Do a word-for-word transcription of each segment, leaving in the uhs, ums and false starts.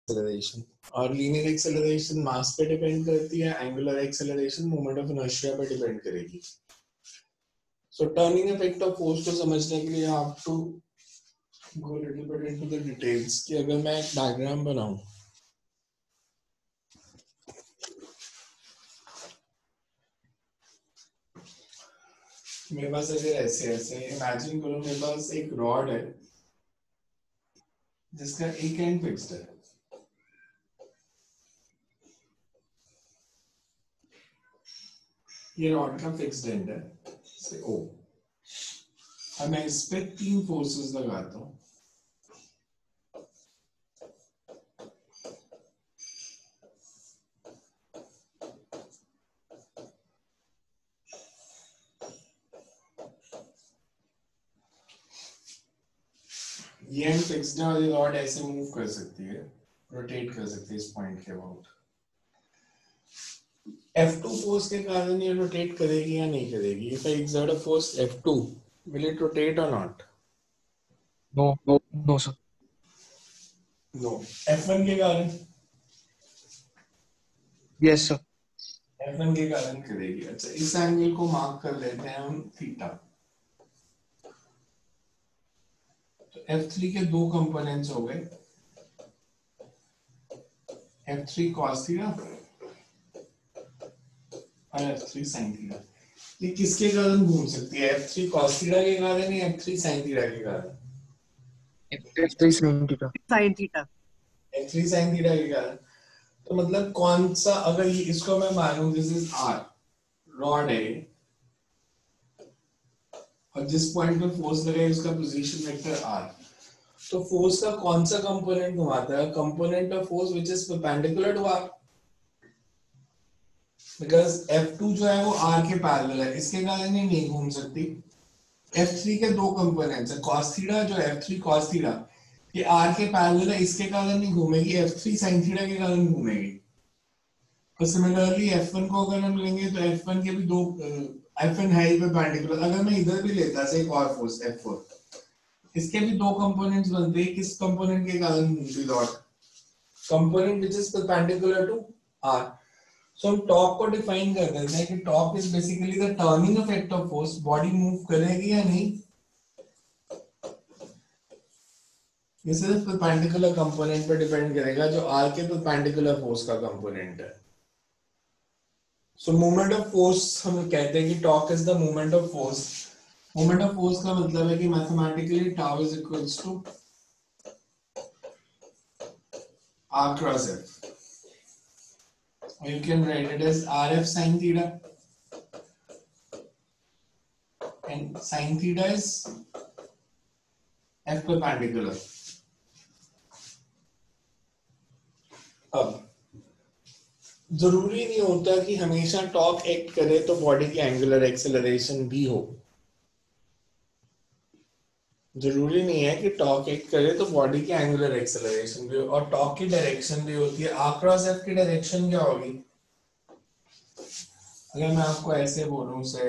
Acceleration, और linear acceleration mass पे depend करती है, angular acceleration moment of inertia पे डिपेंड करेगी। So turning effect of force को समझने के लिए आप to go little bit into the details कि अगर मैं एक डायग्राम बनाऊं, मेरे पास अगर ऐसे ऐसे इमेजिन करो, मेरे पास एक रॉड है जिसका एक एंड फिक्स्ड है, ये रॉड का फिक्स्ड एंड है से ओ। अब मैं इस पे तीन फोर्सेस लगाता हूं, ये एंड फिक्स्ड है और ये रॉड ऐसे मूव कर सकती है, रोटेट कर सकती है इस पॉइंट के अबाउट। एफ टू फोर्स के कारण ये रोटेट करेगी या नहीं करेगी? If I exert a force F two, will it rotate और not? No no no sir, no. F one के कारण? यस सर, एफ वन के कारण करेगी। अच्छा, इस एंगल को मार्क कर लेते हैं हम थीटा। तो एफ थ्री के दो कंपोनेंट्स हो गए, एफ थ्री cos थीटा और एफ थ्री sin थीटा। ये किसके कारण घूम सकती है? एफ थ्री cos थीटा के कारण या एफ थ्री sin थीटा के कारण? F three sin theta, sine theta, F three sin theta के कारण। तो मतलब कौन सा, अगर ये इसको मैं मानूं दिस इज आर, रॉड है और जिस पॉइंट पे फोर्स लगे उसका पोजीशन वेक्टर आर, तो फोर्स का कौन सा कंपोनेंट घुमाता है? Component of force which is perpendicular to R, because F two जो है वो आर के पैरेलल है, इसके कारण ये नहीं घूम सकती। एफ थ्री के दो कंपोनेंट्स है, cos थीटा जो एफ थ्री cos थीटा, ये आर के पैरेलल है, इसके कारण नहीं घूमेगी, एफ थ्री sin थीटा के कारण घूमेगी। और सिमिलरली एफ वन को अगर हम लेंगे तो एफ वन के भी दो, एफ वन है ही परपेंडिकुलर। अगर मैं इधर भी लेता से एक और फोर्स एफ फोर, इसके भी दो कंपोनेंट्स बनते हैं, किस कंपोनेंट के कारण घूमती लॉट? Component which is perpendicular to R. So हम टॉर्क को डिफाइन कर देते हैं कि torque is basically the turning effect of force, body move करेगी या नहीं, ये सिर्फ परपेंडिकुलर कंपोनेंट पे डिपेंड करेगा जो आर के परपेंडिकुलर फोर्स का कंपोनेंट है। सो मोमेंट ऑफ फोर्स हम कहते हैं कि torque is the moment of force. Moment of force का मतलब है कि mathematically tau is equals to R cross F, or you can write it as rf sin theta, and sin theta is f perpendicular. अब जरूरी नहीं होता कि हमेशा टॉर्क एक्ट करे तो बॉडी की एंगुलर एक्सेलरेशन भी हो। जरूरी नहीं है कि टॉर्क एक्ट करे तो बॉडी की एंगुलर एक्सेलरेशन भी हो, और टॉर्क की डायरेक्शन भी होती है। आर क्रॉस एफ की डायरेक्शन क्या होगी? अगर मैं आपको ऐसे बोलूं से,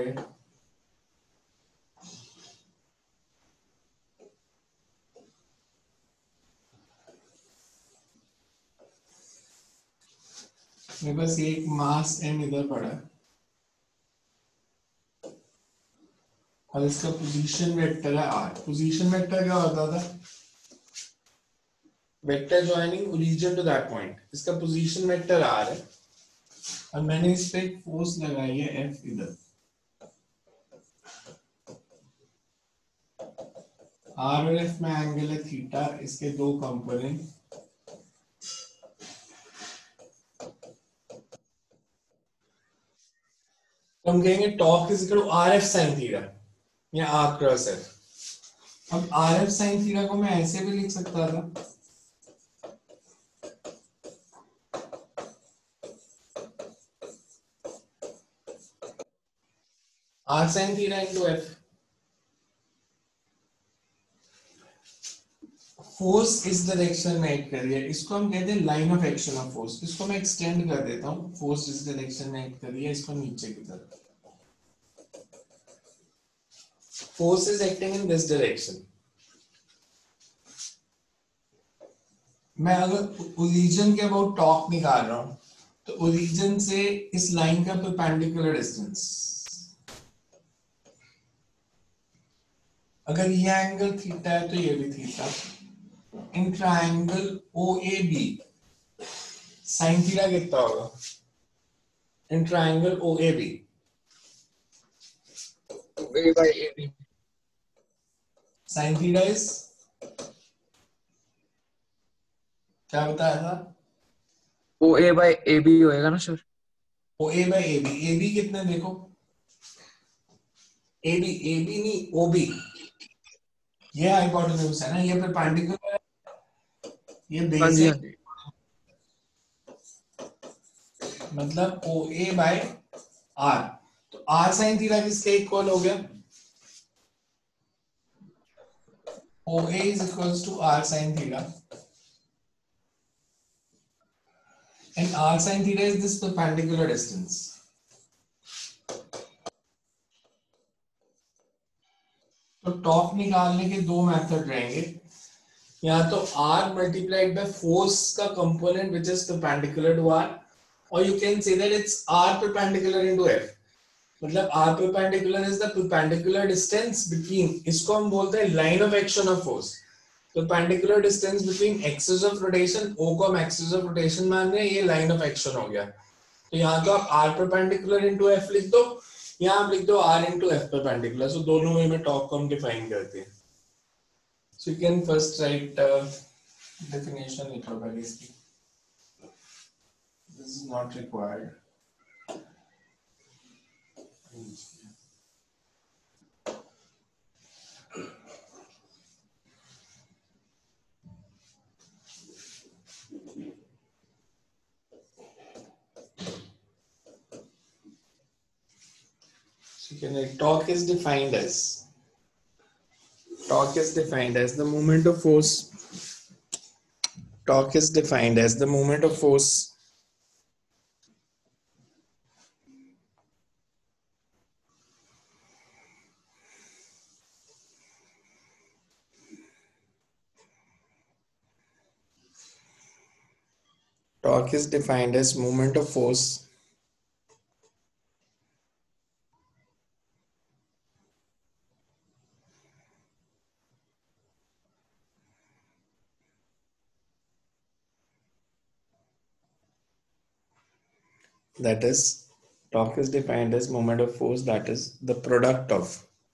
मेरे पास ये एक मास एम इधर पड़ा है और इसका पोजीशन वेक्टर है आर। पोजीशन वेक्टर क्या होता था? Vector joining origin to that point. इसका पोजीशन वेक्टर आर है और मैंने इस पे एक फोर्स लगाई है एफ इधर। आर और एफ में एंगल है थीटा, इसके दो कंपोनेंट, तो हम कहेंगे torque is equal to R F sine theta या आर क्रॉस एफ। अब आर एफ साइन थीटा को मैं ऐसे भी लिख सकता था, R sine theta into F. Force इस डायरेक्शन में एक्ट कर रही है, इसको हम कहते हैं line of action of force. इसको मैं एक्सटेंड कर देता हूं, फोर्स इस डायरेक्शन में एक्ट कर रही है, इसको नीचे की तरफ। Force is acting in this direction, मैं अगर ओरिजिन के अबाउट टॉक निकाल रहा हूं तो ओरिजिन से इस लाइन का परपेंडिकुलर डिस्टेंस, अगर ये एंगल थीटा है तो ये भी थीटा, in triangle O A B sine theta कितना होगा in triangle O A B? A by A B. Sine theta is क्या बताया था? O A by A B होएगा ना sir? O A by A B, A B कितने देखो, ए B A B नहीं ओ बी, ये हाइपोटेन्यूज है ना, ये परपेंडिकुलर है, ये हाँ बेस जी है, हाँ जी। मतलब ओ ए बाय आर, तो आर साइन थीटा किसके इक्वल हो गया? O A is equals to R sin theta, and R sin theta is this perpendicular distance. तो टॉप निकालने के दो मेथड रहेंगे, या तो R multiplied by force का component which is perpendicular to R, or you can say that it's R perpendicular into F. मतलब R perpendicular is the perpendicular distance between, इसको हम बोलते हैं line of action of force, perpendicular distance between axis of rotation, O को हम axis of rotation मान रहे हैं, ये line of action हो गया। तो यहाँ तो आप R perpendicular into F लिख दो, यहाँ आप लिख दो R into F perpendicular, so दोनों वे में टॉर्क को हम डिफाइन करते हैं। So you can first write uh, definition लिखो पहले इसकी, this is not required. So you can write torque is defined as torque is defined as the moment of force. Torque is defined as the moment of force torque is defined as moment of force that is torque is defined as moment of force that is the product of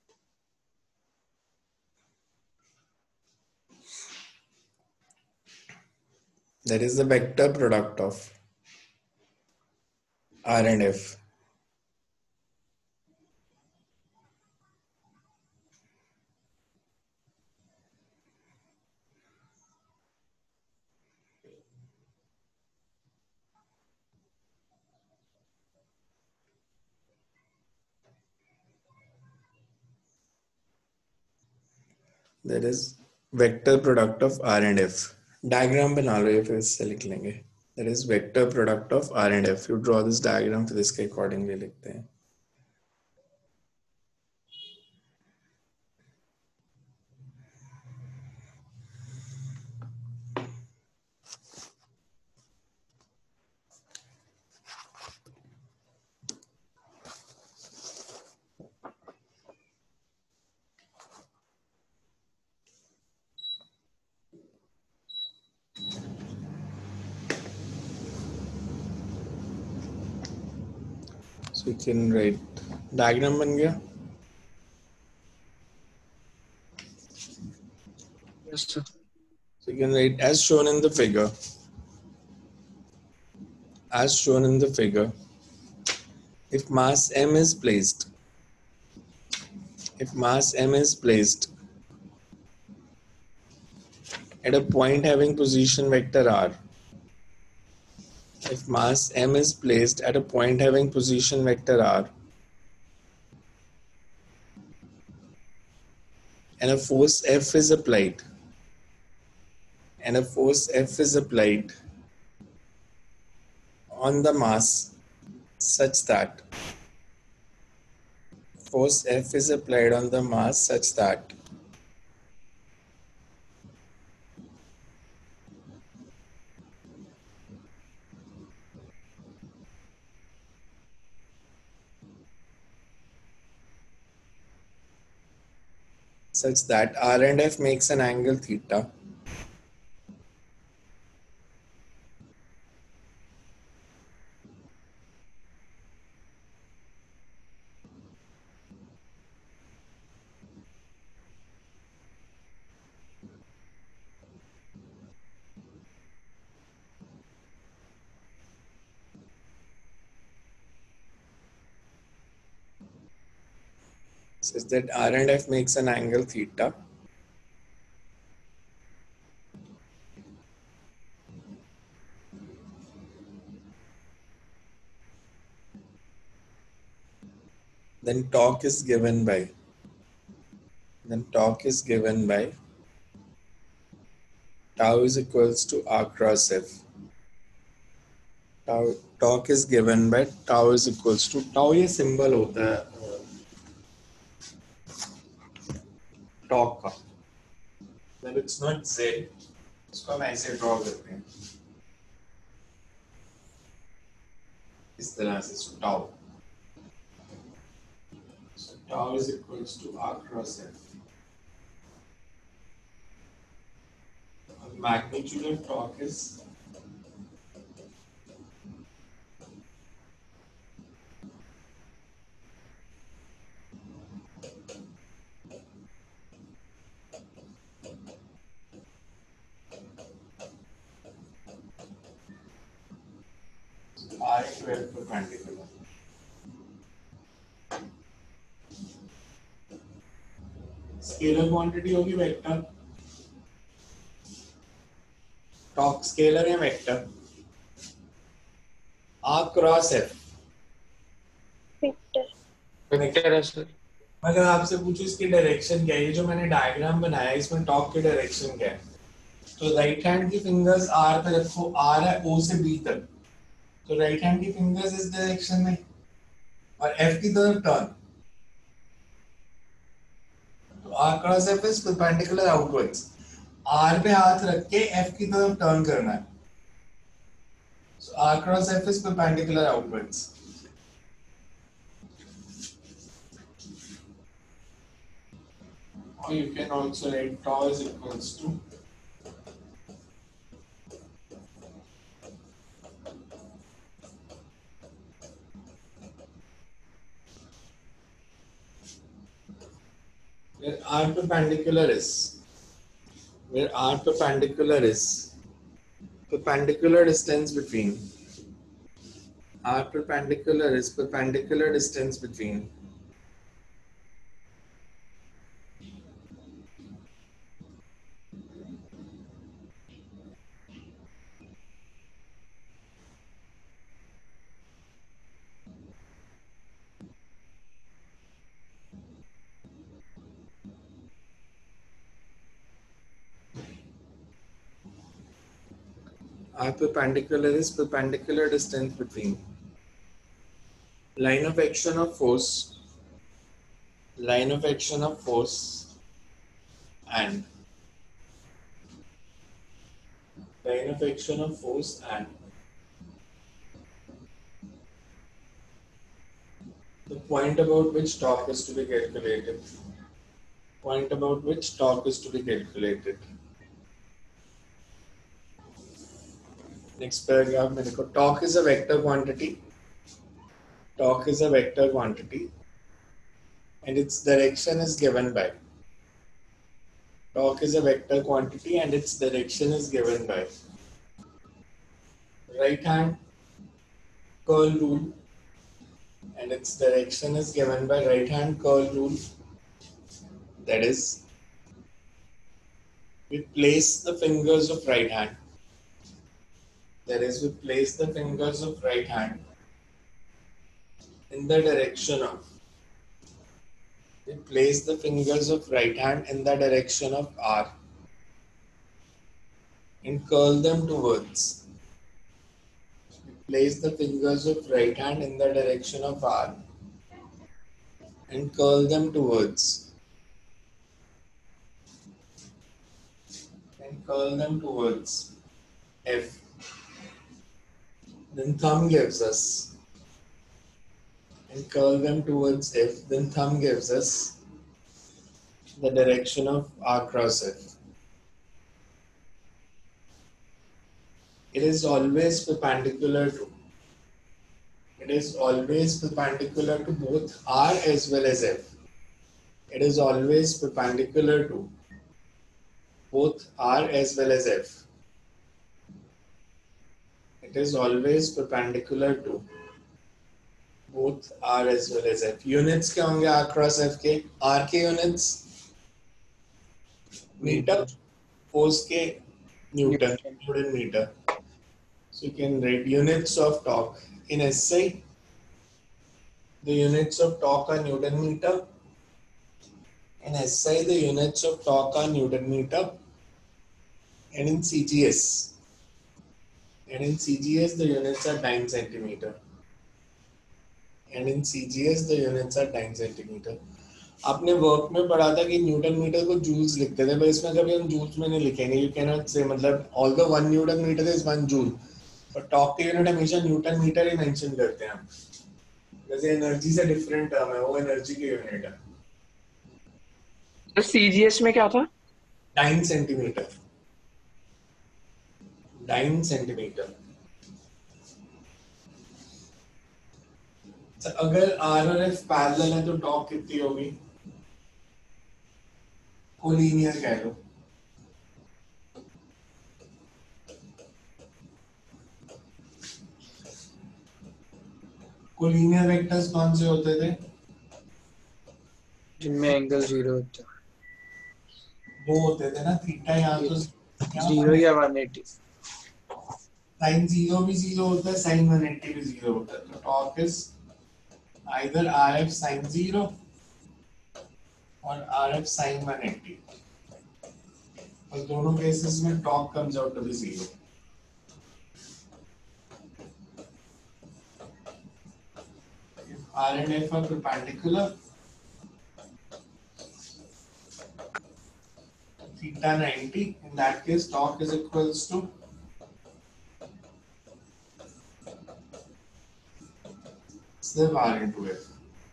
that is the vector product of R and F. That is vector product of R and F. Diagram बना लो, ये फिर इससे लिख लेंगे. That is vector product of R and F. You draw this diagram, फिर इसके accordingly लिखते हैं. So you can write diagram बन गया. Yes sir. So you can write as shown in the figure. As shown in the figure, if mass m is placed, if mass m is placed at a point having position vector r, if mass m is placed at a point having position vector r, and a force F is applied, and a force F is applied on the mass such that force F is applied on the mass such that such that R and F makes an angle theta such that R and F makes an angle theta then torque is given by then torque is given by tau is equals to R cross F. Tau torque is given by tau is equals to tau ये symbol होता है torque का, मतलब it's not Z, इसको हम ऐसे draw करते हैं इस तरह से, so tau so tau is equals to R cross F. Magnitude of torque is R into L perpendicular. Scalar quantity होगी वेक्टर, टॉर्क स्केलर है vector, R cross F vector vector है सर। अगर आपसे पूछो इसकी डायरेक्शन क्या है, ये जो मैंने डायग्राम बनाया है इसमें टॉर्क की डायरेक्शन क्या है, तो राइट हैंड की फिंगर्स R पे रखो, R है O से B तक, तो राइट हैंड की फिंगर्स इस डायरेक्शन में और F की तरफ टर्न, तो R cross F is perpendicular outwards, R पे हाथ रख के F की तरफ टर्न करना है, so R cross F is perpendicular outwards. Or you can also write tau is equals to where R perpendicular is where R perpendicular is perpendicular distance between R perpendicular is perpendicular distance between R perpendicular is perpendicular distance between line of action of force, line of action of force and line of action of force and the point about which torque is to be calculated. Point about which torque is to be calculated. Next paragraph में देखो, torque is a vector quantity. Torque is a vector quantity, and its direction is given by. Torque is a vector quantity, and its direction is given by right hand curl rule, and its direction is given by right hand curl rule. That is, we place the fingers of right hand. That is, we place the fingers of right hand in the direction of. We place the fingers of right hand in the direction of R and curl them towards. We place the fingers of right hand in the direction of R and curl them towards. And curl them towards F. Then thumb gives us, and curl them towards F, then thumb gives us the direction of R cross F. It is always perpendicular to it is always perpendicular to both R as well as F. It is always perpendicular to both R as well as F. It is always perpendicular to both R as well as F. Units क्या होंगे R cross F के? R के units metre, force के newton, newton metre. So you can write units of torque. In S I, the units of torque are Newton meter. In S I, the units of torque are Newton meter. And in C G S, and in C G S, the units are dyne centimeter. And in C G S, the units are dyne centimeter. आपने work में पढ़ा था कि Newton metre को joules लिखते थे, पर इसमें कभी हम जूल्स में नहीं लिखेंगे. यू कैन नॉट से, मतलब all the one newton metre is one joule, पर टॉर्क के यूनिट हमेशा न्यूटन मीटर ही मेंशन करते हैं हम. जैसे एनर्जी से डिफरेंट टर्म है, वो एनर्जी की यूनिट है. तो सीजीएस में क्या था? Dyne centimetre. Dyne centimetre. तो अगर आर और एफ पैरेलल है तो टॉर्क कितनी होगी? कोलिनियर कह लो. कोलिनियर वेक्टर्स कौन से होते थे? जिनमें एंगल जीरो होता है. दो होते थे ना, थीटा यहाँ तो जीरो या वन एटी. साइन जीरो भी जीरो होता है, साइन वन एटी भी जीरो होता है. तो torque is either R F sine zero और R F sine one eighty. और दोनों केसेस में torque comes out to be zero. R and F are perpendicular, theta ninety. In that case, torque is equals to सिर्फ R into F.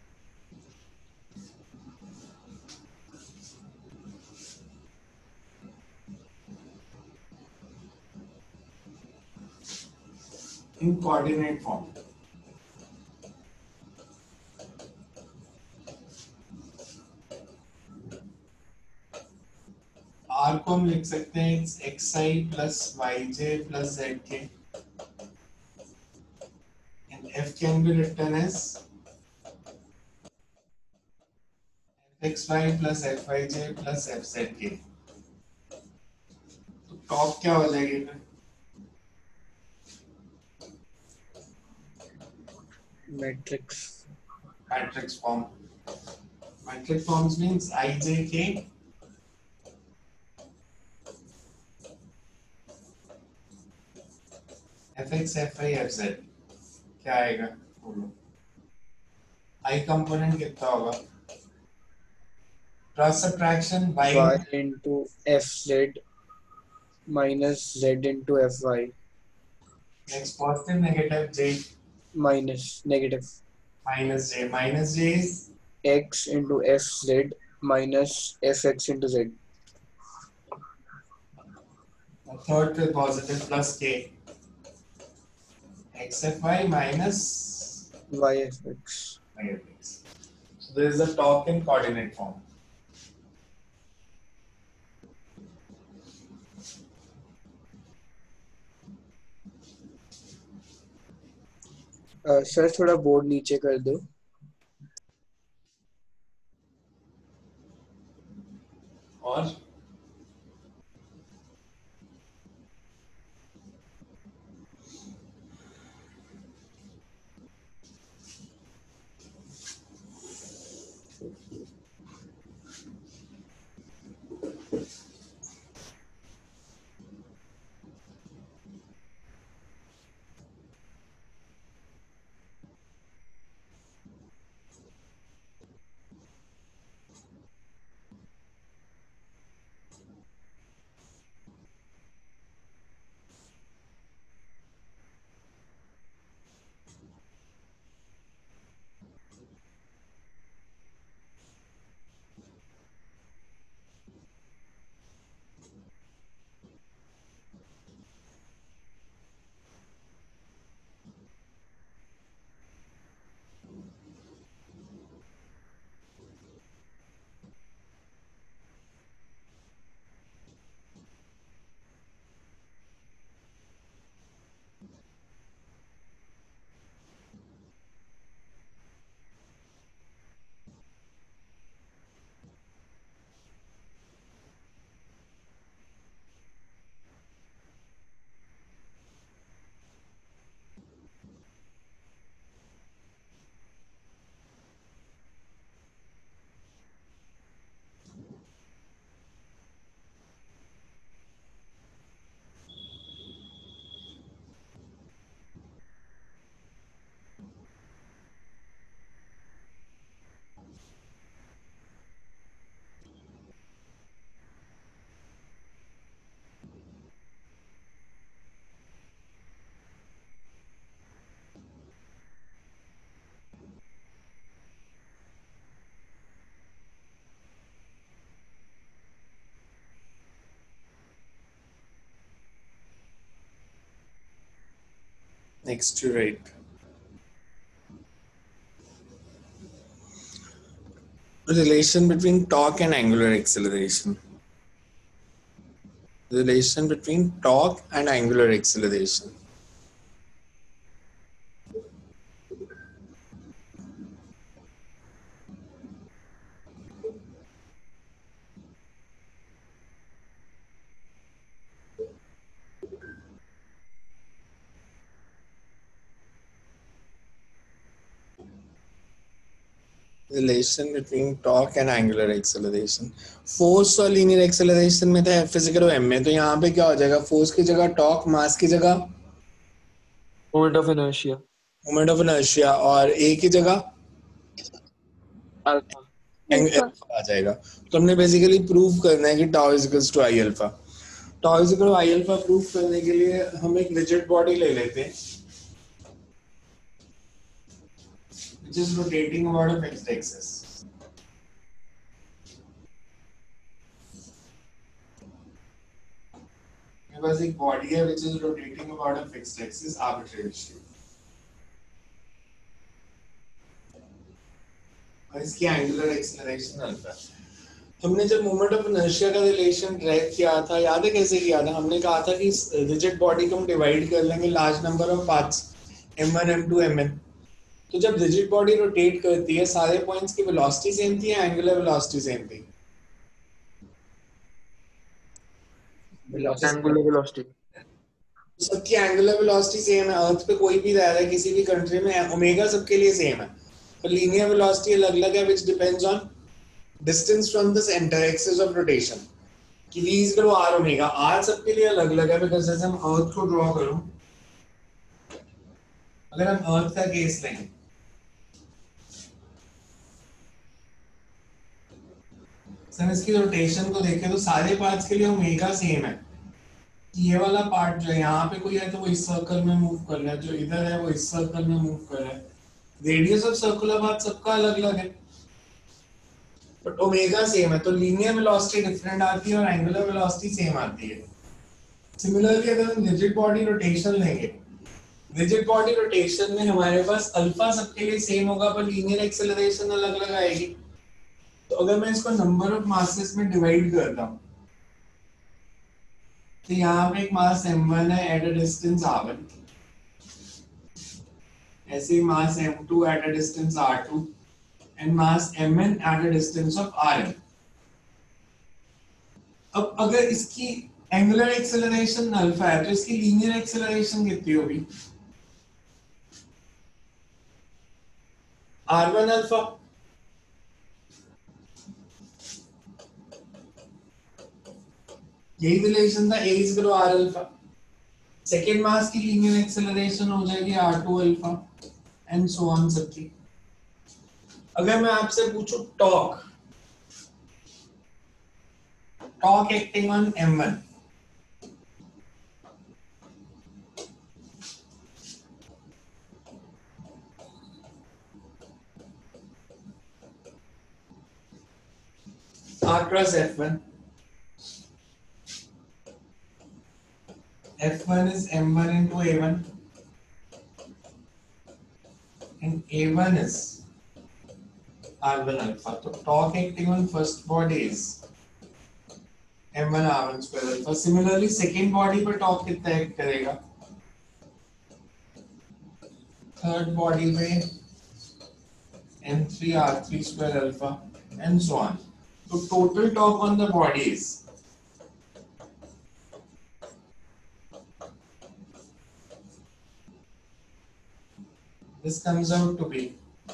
In coordinate form. R को हम लिख सकते हैं it's xi plus yj plus zk, and F can be written as fxy plus fyj plus fzk. तो torque क्या हो जाएगी फिर? Matrix. Matrix form. Matrix forms means ijk fx fy fz. क्या आएगा बोलो? i कंपोनेंट कितना होगा? Cross subtraction y y into fz minus z into fy. next positive negative j minus negative minus j. Minus j is x into fz minus fx into z. third पे positive plus k xfy minus yfx. yfx. So there is a torque in coordinate form. Sir uh, थोड़ा board नीचे कर दो. और next to right. Relation between torque and angular acceleration. Relation between torque and angular acceleration. Relation between torque and angular acceleration. Force और linear acceleration में तो F is equal to m में, तो यहाँ पे क्या हो जाएगा? Force की जगह torque, mass की जगह moment of inertia, moment of inertia, और A की जगह alpha. एंगल आ जाएगा. तो हमने बेसिकली प्रूव करना है कि tau is equals to I alpha. Tau is equal to I alpha prove करने के लिए हम एक रिजिड बॉडी ले लेते हैं which is rotating about a fixed axis. मेरे पास एक बॉडी है which is rotating about a fixed axis arbitrarily. और इसकी एंगुलर एक्सेलरेशन अल्फा. हमने जब मोमेंट ऑफ इनर्शिया का रिलेशन ड्राइव किया था, याद है कैसे किया था? हमने कहा था कि रिजिड बॉडी को हम डिवाइड कर लेंगे large number of parts M one, M two, M N. तो जब रिजिड बॉडी रोटेट करती है सारे पॉइंट्स की वेलोसिटी सेम थी या एंगुलर वेलोसिटी सेम थी? Angular velocity. सबकी एंगुलर वेलोसिटी सेम है. अर्थ पे कोई भी रह रहा है किसी भी कंट्री में, ओमेगा सबके लिए सेम है. पर लीनियर वेलोसिटी अलग अलग है which depends on distance from the center axis of rotation. कि v is equal to r omega. r सबके लिए अलग अलग है because जैसे हम अर्थ को ड्रॉ करूं, अगर हम अर्थ का केस लें, सर इसकी रोटेशन को देखें तो सारे पार्ट्स के लिए ओमेगा सेम है. ये वाला पार्ट जो है यहाँ पे कोई है तो वो इस सर्कल में मूव कर रहा है, जो इधर है वो इस सर्कल में मूव कर रहा है. रेडियस ऑफ सर्कुलर पाथ सबका अलग अलग है बट ओमेगा सेम है. तो लीनियर वेलोसिटी डिफरेंट आती है और एंगुलर वेलोसिटी सेम आती है. सिमिलरली अगर हम रिजिड बॉडी रोटेशन लेंगे, रिजिड बॉडी रोटेशन में हमारे पास अल्फा सबके लिए सेम होगा पर लीनियर एक्सेलरेशन अलग अलग आएगी. तो अगर मैं इसको नंबर ऑफ मासेस में डिवाइड करता हूँ तो यहाँ पे एक मास एम वन है at a distance R one, ऐसे ही mass M two at a distance R two and mass M N at a distance of R N. अब अगर इसकी एंगुलर एक्सेलरेशन अल्फा है तो इसकी लीनियर एक्सेलरेशन कितनी होगी? R one alpha. यही रिलेशन था, a is equal to r alpha. Second mass की लीनियर एक्सेलरेशन हो जाएगी R two alpha and so on सबकी. अगर मैं आपसे पूछूं torque, torque acting on M one, r cross F one. F one is M one into A one and A one is R one alpha. तो torque acting on first body is M one R one square alpha. Similarly second body पर torque कितना act करेगा? third body पे M three R three square alpha and so on. तो total torque on the body is this comes out to be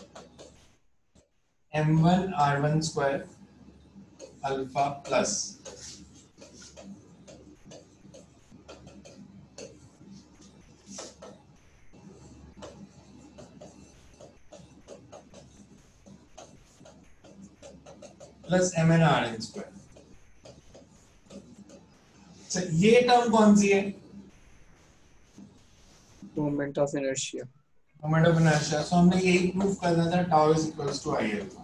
M one R one square alpha plus plus M N R N square. अच्छा ये term कौन सी है? Moment of inertia. Moment of inertia. So हमने यही prove करना था tau is equals to I alpha.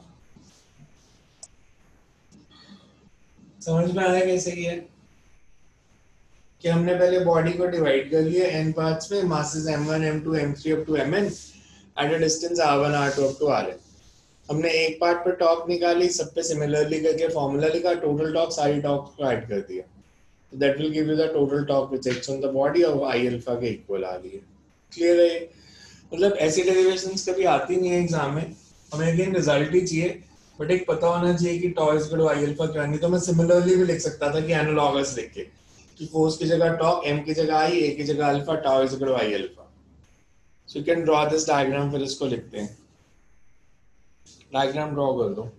समझ में आ रहा है कैसे किया? कि हमने पहले बॉडी को डिवाइड कर लिया n पार्ट्स में, masses m one m two m three up to mn at a distance r one r two up to rn। हमने एक पार्ट पे टॉर्क निकाली, सब पे सिमिलरली करके फॉर्मूला लिखा, टोटल टॉर्क सारी टॉर्क को ऐड कर दिया, तो that will give you the total torque which acts on the body और आई अल्फा के इक्वल आ रही है। क्लियर है? मतलब ऐसी डेरिवेशंस कभी आती नहीं है एग्जाम में, हमें अगेन रिजल्ट ही चाहिए, बट एक पता होना चाहिए कि tau is equal to I alpha क्या, नहीं तो मैं सिमिलरली भी लिख सकता था कि एनालॉगस लिख के कि फोर्स की जगह टॉर्क, m की जगह आई, a की जगह alpha, tau is equal to I alpha. So you can draw this diagram, फिर इसको लिखते हैं। डायग्राम ड्रॉ कर दो,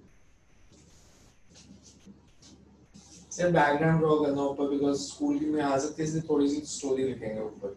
सिर्फ डायग्राम ड्रॉ करना ऊपर, बिकॉज स्कूल की में आ सकती है, इसलिए थोड़ी सी स्टोरी लिखेंगे ऊपर।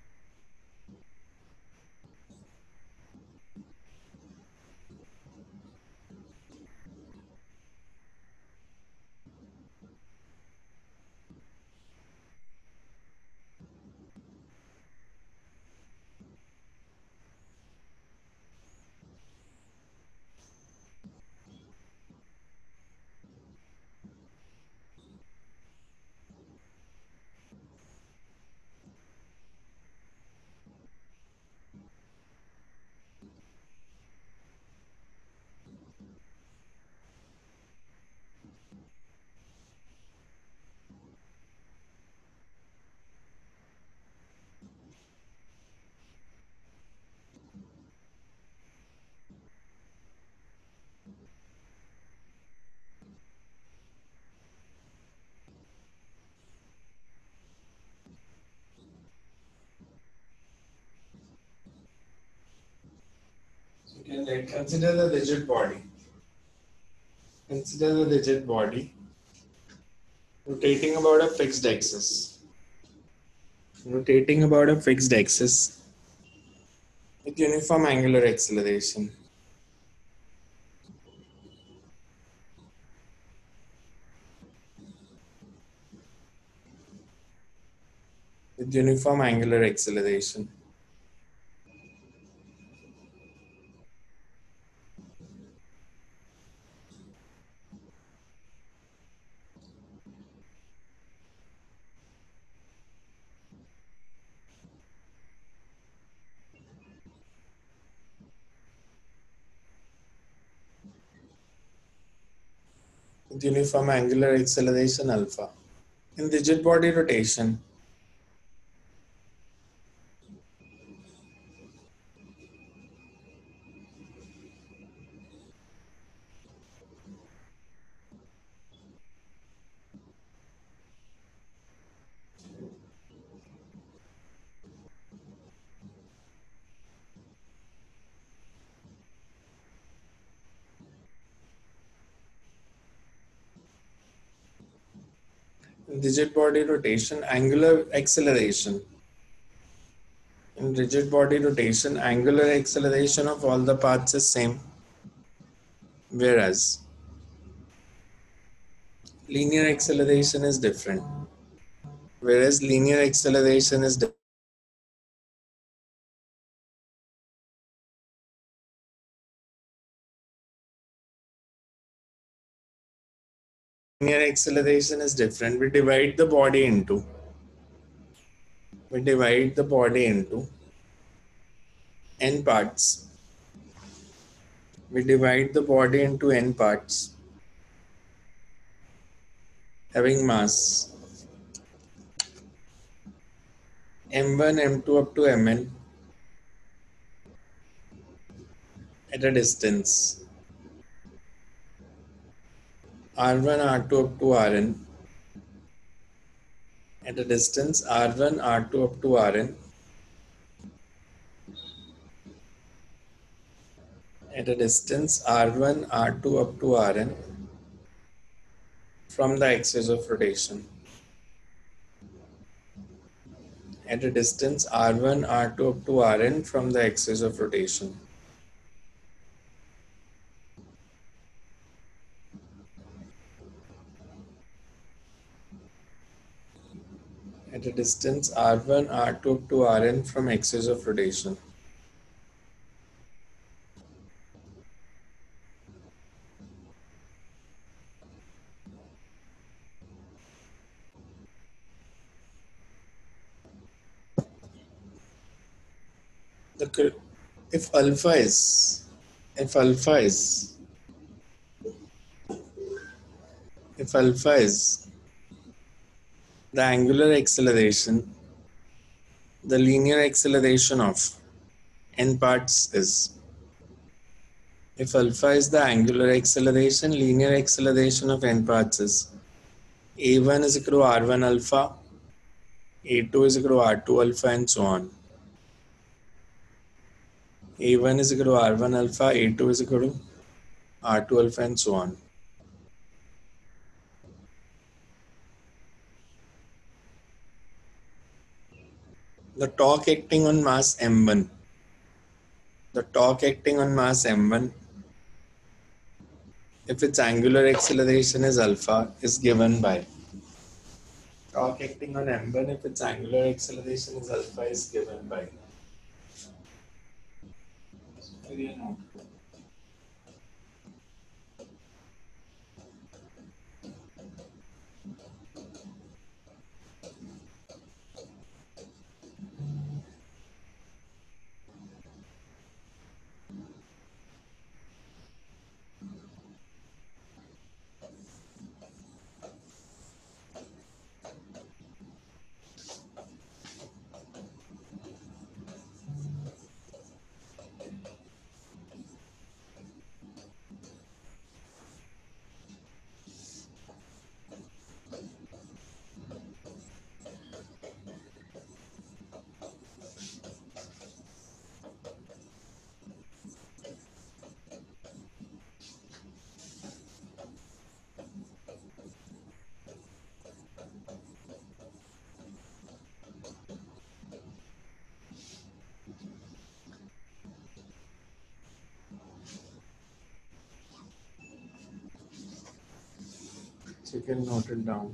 So you can like consider the rigid body. Consider the rigid body rotating about a fixed axis. Rotating about a fixed axis with uniform angular acceleration. With uniform angular acceleration. With uniform angular acceleration alpha. In rigid body rotation, in rigid body rotation, angular acceleration. In rigid body rotation, angular acceleration of all the parts is same, whereas linear acceleration is different. Whereas linear acceleration is different. Linear acceleration is different. We divide the body into we divide the body into n parts. We divide the body into n parts having mass m one, m two up to mn at a distance r one, r two up to rn at a distance r one, r two up to rn at a distance r one, r two up to rn from the axis of rotation. At a distance r one, r two up to rn from the axis of rotation. At a distance r one, r two up to rn from axis of rotation. the if alpha is if alpha is if alpha is the angular acceleration, the linear acceleration of n parts is. If alpha is the angular acceleration, linear acceleration of n parts is a one is equal to r one alpha, a two is equal to r two alpha, and so on. a one is equal to r one alpha, a two is equal to r two alpha, and so on. The torque acting on mass m one, the torque acting on mass m one, if its angular acceleration is alpha, is given by torque acting on m one if its angular acceleration is alpha is given by. So you can note it down.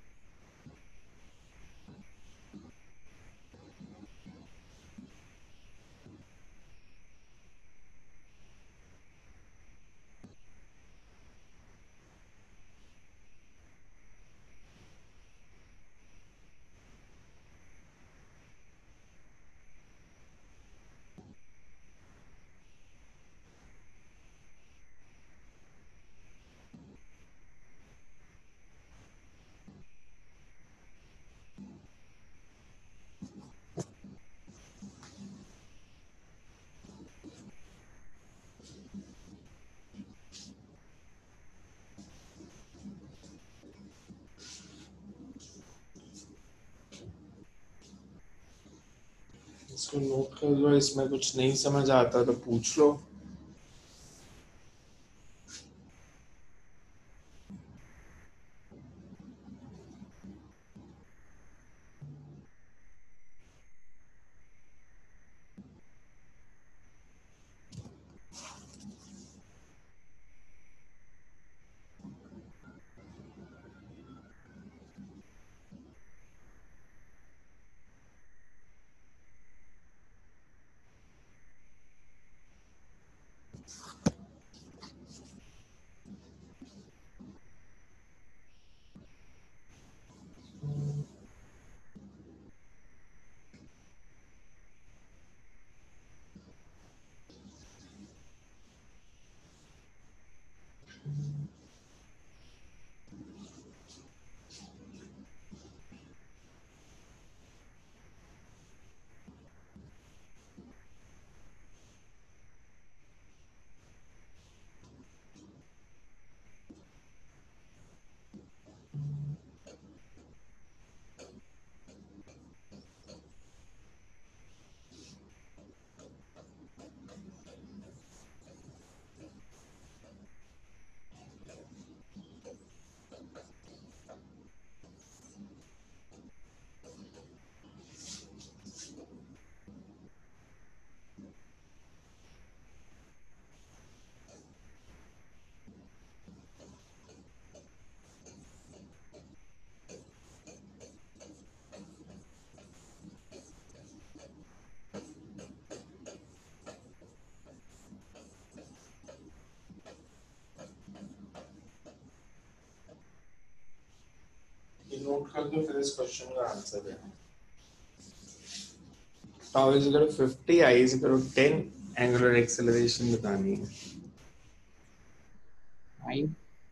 इसको note कर लो, इसमें कुछ नहीं समझ आता तो पूछ लो. नोट कर दो, फिर इस क्वेश्चन का आंसर है. tau is equal to fifty, I is equal to ten, angular acceleration बतानी है. I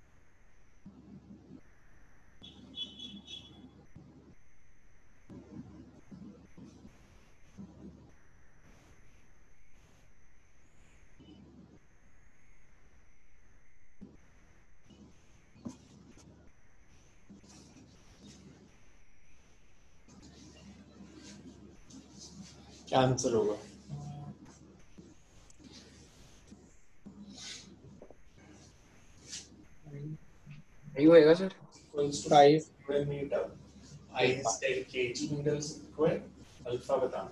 क्या आंसर होगा? I होएगा sir Equals to five square meter. I is ten kg meter square. Alpha बताना.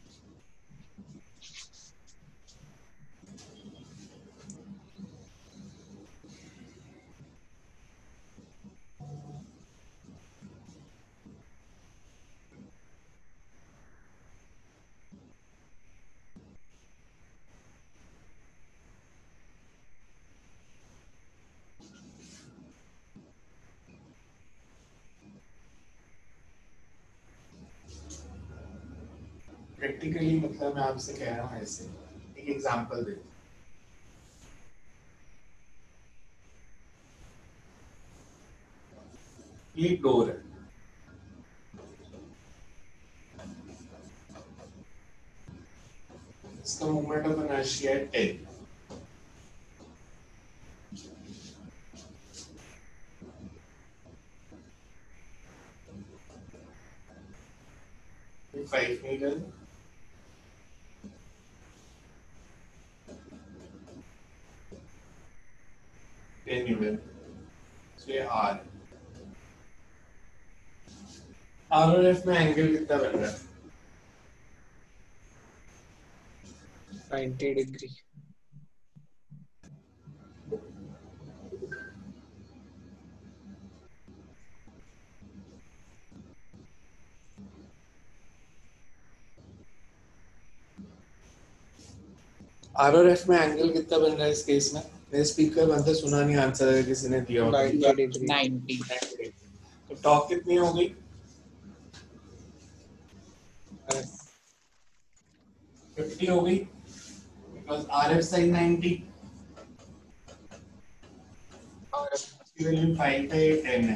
प्रैक्टिकली मतलब मैं आपसे कह रहा हूँ ऐसे एक एग्जांपल दे. ये डोर है. इसका मोमेंट ऑफ इनर्शिया है ten. Five metre ten newton. So ये आर. आर और एफ में एंगल कितना बन रहा है? ninety degree. आर और एफ में एंगल कितना बन रहा है इस केस में? मेरे स्पीकर बंद है, सुना नहीं आंसर अगर किसी ने दिया होगा. ninety degree. ninety. तो टॉक कितनी हो गई? फिफ्टी हो गई because R F sine ninety. और इसकी वैल्यू फाइव है, ये टेन है.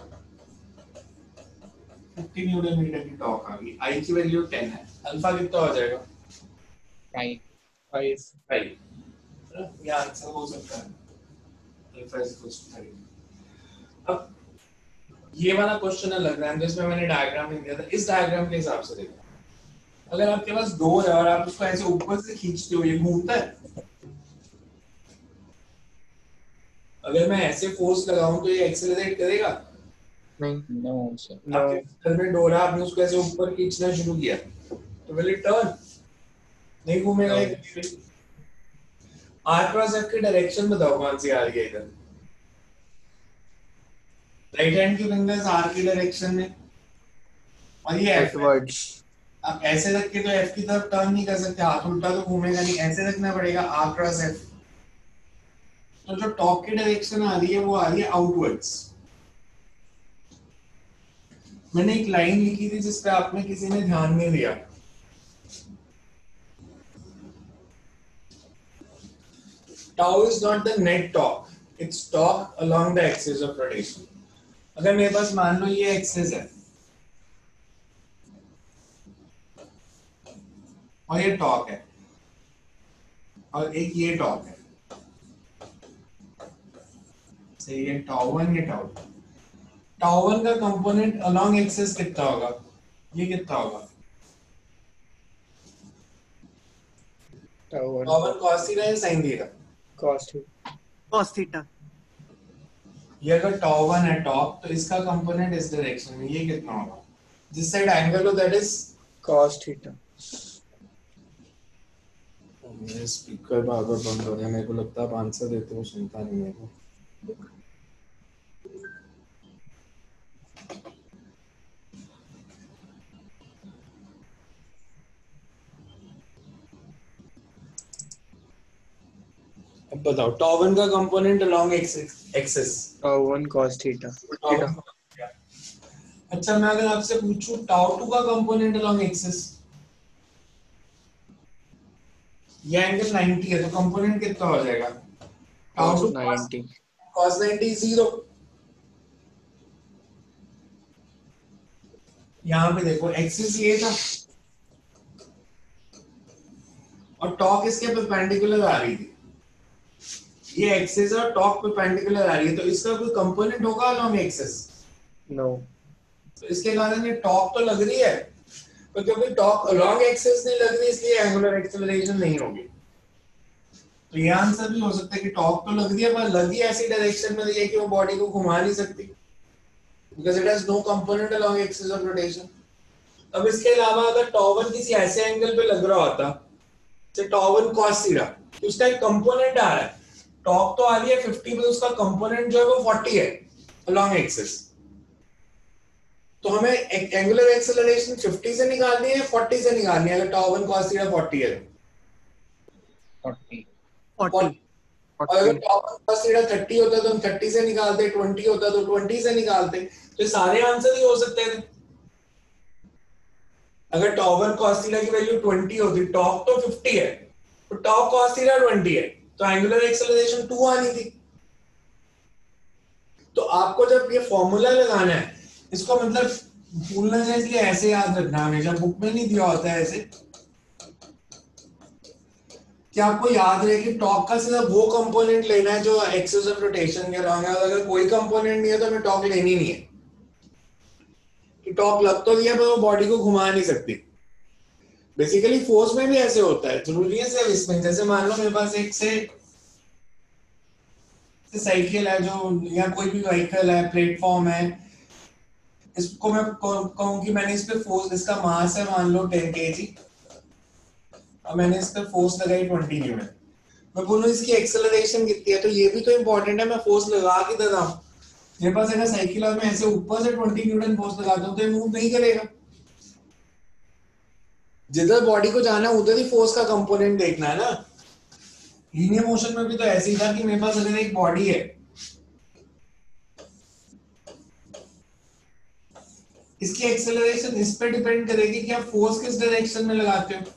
फिफ्टी न्यूटन मीटर की टॉक आ गई. आई की वैल्यू टेन है. अल्फा कितना हो जाएगा? Five. five five. ये आंसर हो सकता है. Alpha is equal to five. अब ये वाला क्वेश्चन अलग है जिसमें मैंने डायग्राम नहीं दिया था. इस डायग्राम के हिसाब से देखो, अगर आपके पास डोर है और आप उसको ऐसे ऊपर से खींचते हो, ये घूमता है. अगर मैं ऐसे फोर्स लगाऊं तो ये एक्सेलरेट करेगा? नहीं No, sir. no आपके घर में डोर है, आपने उसको ऐसे ऊपर खींचना शुरू किया तो विल इट टर्न? नहीं घूमेगा. No. ये आर क्रॉस एफ की डायरेक्शन बताओ कौन सी आ रही है इधर? राइट हैंड की फिंगर्स आर की डायरेक्शन में और ये एफ. upwards. आप ऐसे रख के तो एफ की तरफ टर्न नहीं कर सकते. हाथ उल्टा तो घूमेगा नहीं. ऐसे रखना पड़ेगा आर क्रॉस एफ. तो जो टॉप की डायरेक्शन आ रही है वो आ रही है आउटवर्ड्स. मैंने एक लाइन लिखी थी जिस पे आपने किसी ने ध्यान नहीं दिया. tau is not the net torque, it's torque along the axis of rotation. अगर मेरे पास मान लो ये एक्सिस है और ये टॉर्क है और एक ये टॉर्क है, सही है. टाउ वन ये टाउ टू. टाउ वन का कंपोनेंट अलोंग एक्सिस कितना होगा? ये कितना होगा? tau one tau one cos theta या sin theta? cos theta. cos theta. ये अगर टाउ वन है टॉप तो इसका कंपोनेंट इस डायरेक्शन में, ये कितना होगा? जिस साइड एंगल हो दैट इज cos theta. मेरे स्पीकर बार बार बंद हो रहे हैं. मेरे को लगता है आप आंसर देते हो, सुनता नहीं मेरे को. अब बताओ tau वन का component along axis. tau one cos theta. theta. अच्छा मैं अगर आपसे पूछूं tau टू का कंपोनेंट अलोंग एक्सिस, ये एंगल नाइंटी है, तो कंपोनेंट कितना हो जाएगा? Tau two ninety cos ninety zero. यहाँ पे देखो एक्सिस ये था और टॉक इसके परपेंडिकुलर आ रही थी, ये एक्सिस और टॉक परपेंडिकुलर आ रही है, तो इसका कोई कंपोनेंट होगा अलोंग एक्सिस? नो। तो इसके कारण ये टॉक तो लग रही है, पर क्योंकि टॉक अलोंग एक्सिस नहीं लग रही इसलिए एंगुलर एक्सेलरेशन नहीं होगी। तो ये आंसर भी हो सकता है कि टॉक तो लग रही है पर लगी ऐसी डायरेक्शन में रही है कि वो बॉडी को घुमा नहीं सकती, because it has no component along axis of rotation. अब इसके अलावा अगर टॉवन किसी ऐसे एंगल पे लग रहा होता, जैसे टॉवन cos थीटा, तो उसका एक कंपोनेंट आ रहा है, टॉक तो आ रही है फिफ्टी पर उसका कंपोनेंट जो है वो फोर्टी है अलोंग एक्सिस, तो हमें एंगुलर एक्सेलरेशन फिफ्टी से निकालनी है फोर्टी से निकालनी है? अगर टॉवन cos थीटा फोर्टी है फोर्टी फोर्टी, और अगर टॉवन cos थीटा थर्टी होता तो हम थर्टी से निकालते, ट्वेंटी होता तो ट्वेंटी से निकालते, तो सारे आंसर ही हो सकते थे। अगर टॉवन cos थीटा की वैल्यू ट्वेंटी होती, टॉक तो फिफ्टी है, तो टॉक cos थीटा ट्वेंटी है, तो एंगुलर एक्सेलरेशन टू आनी थी। तो आपको जब ये फॉर्मूला लगाना है, इसको मतलब भूलना चाहिए, इसलिए ऐसे याद रखना, हमेशा बुक में नहीं दिया होता है ऐसे, कि आपको याद रहे कि टॉक का सिर्फ वो कंपोनेंट लेना है जो एक्सिस ऑफ रोटेशन के अलॉन्ग है, अगर कोई कंपोनेंट नहीं है तो हमें टॉक लेनी नहीं है। कि टॉक लग तो लिया पर वो बॉडी को घुमा नहीं सकती। बेसिकली फोर्स में भी ऐसे होता है, जरूरी है सिर्फ इसमें, जैसे मान लो मेरे पास एक से साइकिल है जो, या कोई भी व्हीकल है, प्लेटफॉर्म है, इसको मैं कहूं कि मैंने इस पे फोर्स, इसका मास है मान लो टेन केजी, और मैंने इस पे फोर्स लगाई ट्वेंटी न्यूटन, मैं बोलूं इसकी एक्सेलरेशन कितनी है, तो ये भी तो इंपॉर्टेंट है, मैं फोर्स लगा के दे रहा हूं। मेरे पास अगर साइकिल और मैं ऐसे ऊपर से ट्वेंटी न्यूटन फोर्स लगाता हूं तो ये मूव नहीं करेगा। जिधर बॉडी को जाना उधर ही फोर्स का कंपोनेंट देखना है ना। लीनियर मोशन में भी तो ऐसे ही था कि मेरे पास अगर एक बॉडी है, इसकी एक्सेलरेशन इस पे डिपेंड करेगी कि आप फोर्स किस डायरेक्शन में लगाते हो,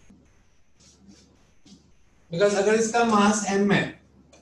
बिकॉज अगर इसका मास m है,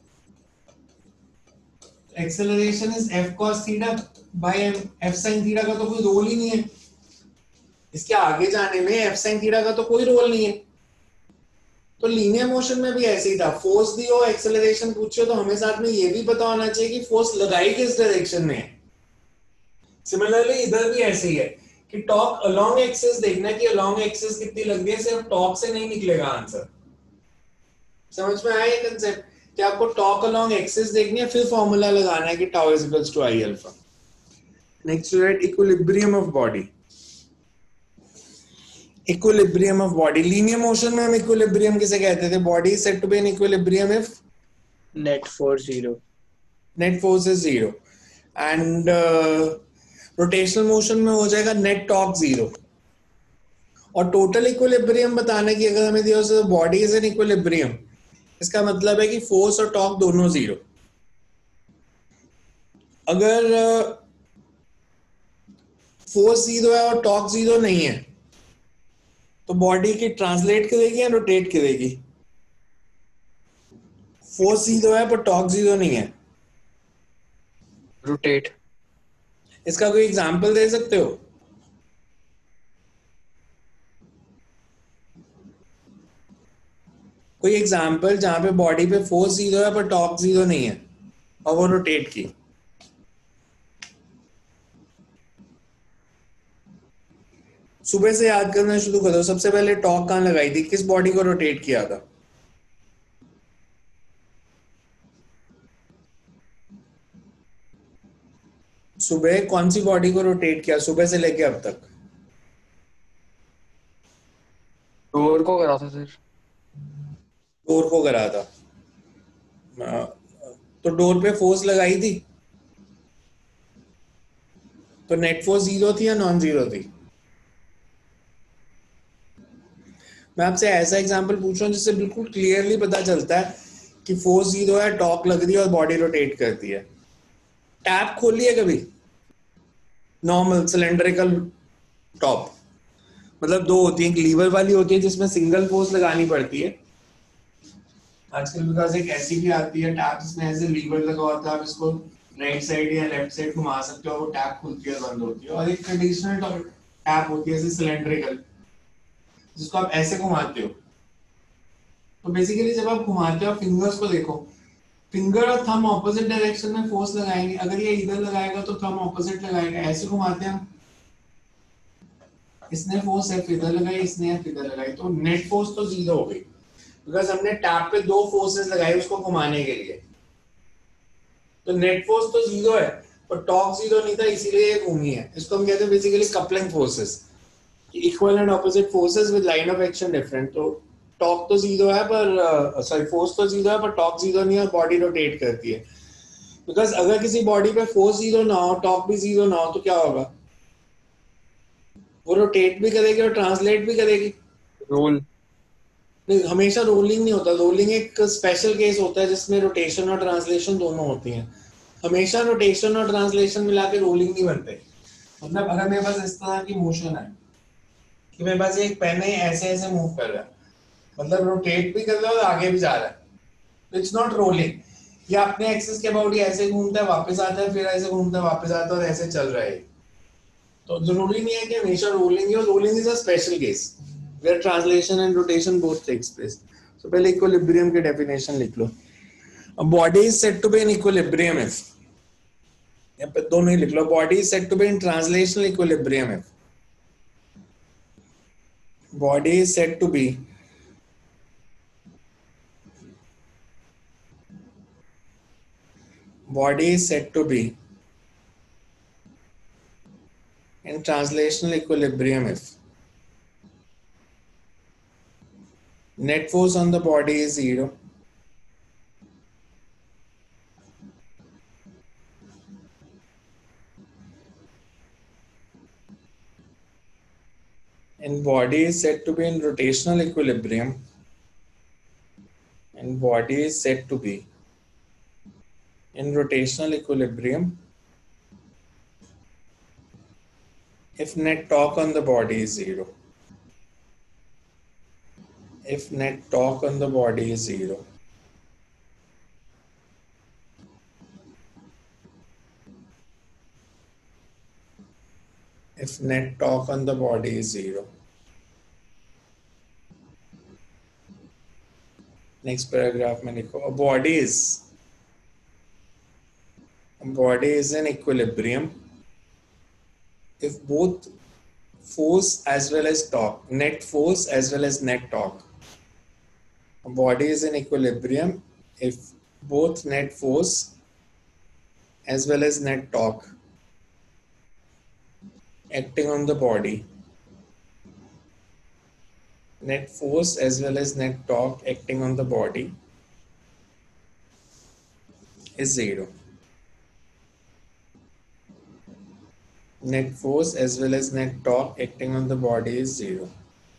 acceleration is f cos theta by m, f sin theta का तो कोई रोल ही नहीं है, इसके आगे जाने में f sin थीटा का तो कोई रोल नहीं है। तो लीनियर मोशन में भी ऐसे ही था, फोर्स दी हो, एक्सेलरेशन पूछो, तो हमें साथ में ये भी पता होना चाहिए कि फोर्स लगाई किस डायरेक्शन में है। सिमिलरली इधर भी ऐसे ही है कि टॉक अलोंग एक्सिस देखना कि अलोंग एक्सिस कितनी लग रही है, सिर्फ टॉक से नहीं निकलेगा आंसर। समझ में आया ये कंसेप्ट कि आपको टॉक अलोंग एक्सिस देखनी है, फिर फॉर्मूला लगाना है कि tau is equals to I alpha. Next right, equilibrium of body. Equilibrium of body, linear motion में हम इक्विलिब्रियम किसे कहते थे? Body is said to be in equilibrium if net force zero, net force is zero, and rotational motion में हो जाएगा net torque zero. और total equilibrium बताने की अगर हमें दिया तो बॉडी इज इन इक्विलिब्रियम, इसका मतलब है कि फोर्स और टॉर्क दोनों जीरो। अगर फोर्स जीरो है और टॉर्क जीरो नहीं है तो बॉडी की ट्रांसलेट करेगी या रोटेट करेगी? फोर्स जीरो है पर टॉर्क जीरो नहीं है, रोटेट। इसका कोई एग्जांपल दे सकते हो? कोई एग्जांपल जहां पे बॉडी पे फोर्स जीरो है पर टॉर्क जीरो नहीं है और वो रोटेट की? सुबह से याद करना शुरू करो, सबसे पहले टॉर्क कहां लगाई थी, किस बॉडी को रोटेट किया था? सुबह कौन सी बॉडी को रोटेट किया सुबह से लेके अब तक? डोर को करा था सर। डोर को करा था, तो डोर पे फोर्स लगाई थी, तो नेट फोर्स जीरो थी या नॉन जीरो थी? मैं आपसे ऐसा एग्जांपल पूछ रहा हूं जिससे बिल्कुल क्लियरली पता चलता है कि फोर्स जीरो है, टॉर्क लग रही है और बॉडी रोटेट करती है। टैप खोलिए कभी, नॉर्मल सिलेंड्रिकल टॉप, मतलब दो होती है, एक लीवर वाली होती है जिसमें सिंगल फोर्स लगानी पड़ती है, आजकल बिकॉज एक ऐसी भी आती है टैप जिसमें ऐसे लीवर लगा होता है, आप इसको राइट साइड या लेफ्ट साइड घुमा सकते हो, वो टैप खुलती है बंद होती है। और एक ट्रेडिशनल टैप होती है ऐसे सिलेंड्रिकल, जिसको आप ऐसे घुमाते हो। तो बेसिकली जब आप घुमाते हो, फिंगर्स को देखो, फिंगर और थंब ऑपोजिट डायरेक्शन में फोर्स लगाएंगे। अगर ये इधर लगाएगा तो थंब ऑपोजिट लगाएगा। ऐसे घुमाते हैं हम, इसने फोर्स एफ इधर लगाई, इसने एफ इधर लगाई, तो नेट फोर्स तो जीरो हो गई, बिकॉज हमने टैप पे दो फोर्सेस लगाई उसको घुमाने के लिए। तो नेट फोर्स तो जीरो है, पर टॉर्क जीरो नहीं था, इसीलिए ये घूमी है। इसको हम कहते हैं basically coupling forces, equal and opposite forces with line of action different. तो टॉर्क तो जीरो है, पर सॉरी फोर्स तो जीरो है, पर टॉर्क जीरो नहीं है, और बॉडी रोटेट करती है। बिकॉज अगर किसी बॉडी पे फोर्स जीरो ना हो, टॉर्क भी जीरो ना हो, तो क्या होगा? वो रोटेट भी करेगी और ट्रांसलेट भी करेगी। रोल नहीं, हमेशा रोलिंग नहीं होता। रोलिंग एक स्पेशल केस होता है जिसमें रोटेशन और ट्रांसलेशन दोनों होती हैं। हमेशा रोटेशन और ट्रांसलेशन मिला के रोलिंग नहीं बनते। मतलब अगर मेरे पास इस तरह की मोशन है कि मेरे पास एक पेन है, ऐसे ऐसे मूव कर रहा है, मतलब रोटेट भी कर रहा है और आगे भी जा रहा है, तो इट्स नॉट रोलिंग। या अपने एक्सिस के अबाउट ऐसे घूमता है, वापस आता है, फिर ऐसे घूमता है, वापस आता है, और ऐसे चल रहा है। तो जरूरी नहीं है कि हमेशा रोलिंग हो। Rolling is a special case where translation and rotation both takes place. So पहले इक्विलिब्रियम की डेफिनेशन लिख लो। A body is said to be in equilibrium if, यहाँ पे दोनों ही लिख लो। Body is said to be in translational equilibrium if, body is said to be body is said to be in translational equilibrium if net force on the body is zero, and body is said to be in rotational equilibrium, and body is said to be in rotational equilibrium if net torque on the body is zero. If net torque on the body is zero. If net torque on the body is zero. Next paragraph में लिखो, a body is a body is in equilibrium if both force as well as torque, net force as well as net torque. A body is in equilibrium if both net force as well as net torque acting on the body, net force as well as net torque acting on the body is zero. Net force as well as net torque acting on the body is zero.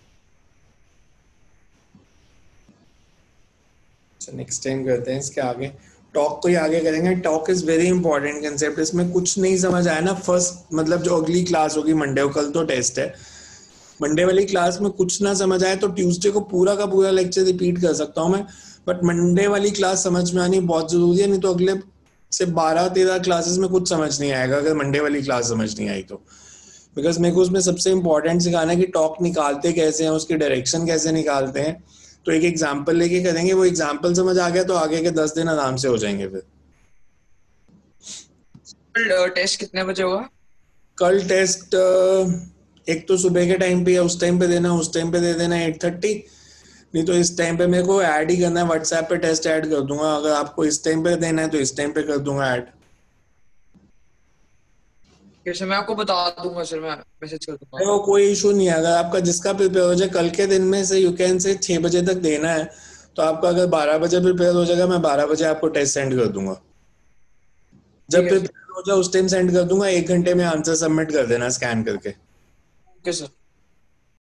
So next time करते हैं इसके आगे। Talk को ही आगे करेंगे। Torque is very important concept. इसमें कुछ नहीं समझ आया ना, फर्स्ट मतलब जो अगली क्लास होगी मंडे को, कल तो टेस्ट है, मंडे वाली क्लास में कुछ ना समझ आए तो ट्यूसडे को पूरा का पूरा लेक्चर रिपीट कर सकता हूँ मैं, बट मंडे वाली क्लास समझ में आनी बहुत जरूरी है, नहीं तो अगले से बारह तेरह क्लासेस में कुछ समझ नहीं आएगा अगर मंडे वाली क्लास समझ नहीं आई तो। बिकॉज मेरे को उसमें सबसे इंपॉर्टेंट सिखाना है कि टॉक निकालते कैसे हैं, उसकी डायरेक्शन कैसे निकालते हैं। तो एक एग्जाम्पल लेके करेंगे, वो एग्जाम्पल समझ आ गया तो आगे के दस दिन आराम से हो जाएंगे। फिर कल टेस्ट कितने बजे होगा? कल टेस्ट एक तो सुबह के टाइम पे, उस टाइम पे देना, उस टाइम पे दे देना एट थर्टी, नहीं तो इस टाइम पे मेरे को ऐड ही करना है, व्हाट्सएप पे टेस्ट ऐड कर दूंगा। अगर आपको इस टाइम पे देना है तो इस टाइम पे कर दूंगा ऐड। कैसे? मैं आपको बता दूंगा सर, मैं मैसेज कर दूंगा। वो कोई इशू नहीं है, अगर आपका जिसका प्रिपेयर हो जाए कल के दिन में से, यू कैन से छह बजे तक देना है, तो आपका अगर बारह बजे प्रिपेयर हो जाएगा, मैं बारह बजे आपको टेस्ट सेंड कर दूंगा। जब प्रिपेयर हो जाए उस टाइम सेंड कर दूंगा, एक घंटे में आंसर सबमिट कर देना स्कैन करके। Okay sir.